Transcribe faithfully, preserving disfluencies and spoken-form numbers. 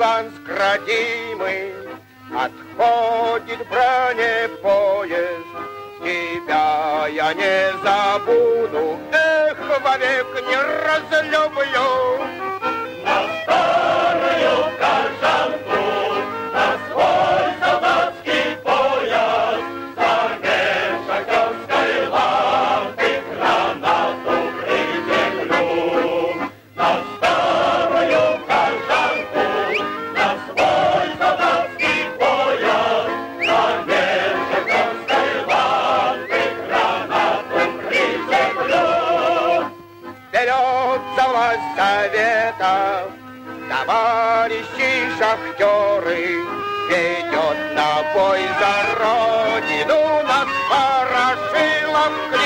Луганск родимый, отходит бронепоезд. Тебя я не забуду, эх, вовек не разлюблю. На старую Коршанку, на свой солдатский пояс, загнешь шахтерской лампы, гранату приземлю. На старую Коршанку, на свой солдатский пояс, загнешь шахтерской лампы, гранату приземлю. Вперед за власть Советов, товарищи шахтеры, ведет на бой за родину нас Ворошилов.